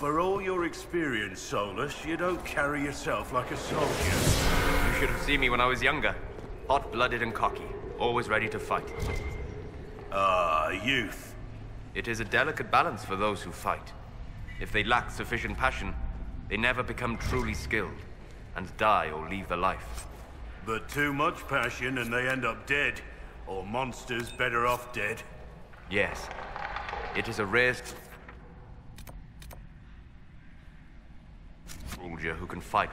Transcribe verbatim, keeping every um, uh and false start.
For all your experience, Solus, you don't carry yourself like a soldier. You should have seen me when I was younger. Hot-blooded and cocky, always ready to fight. Ah, youth. It is a delicate balance for those who fight. If they lack sufficient passion, they never become truly skilled, and die or leave the life. But too much passion and they end up dead. Or monsters better off dead. Yes. It is a rare soldier who can fight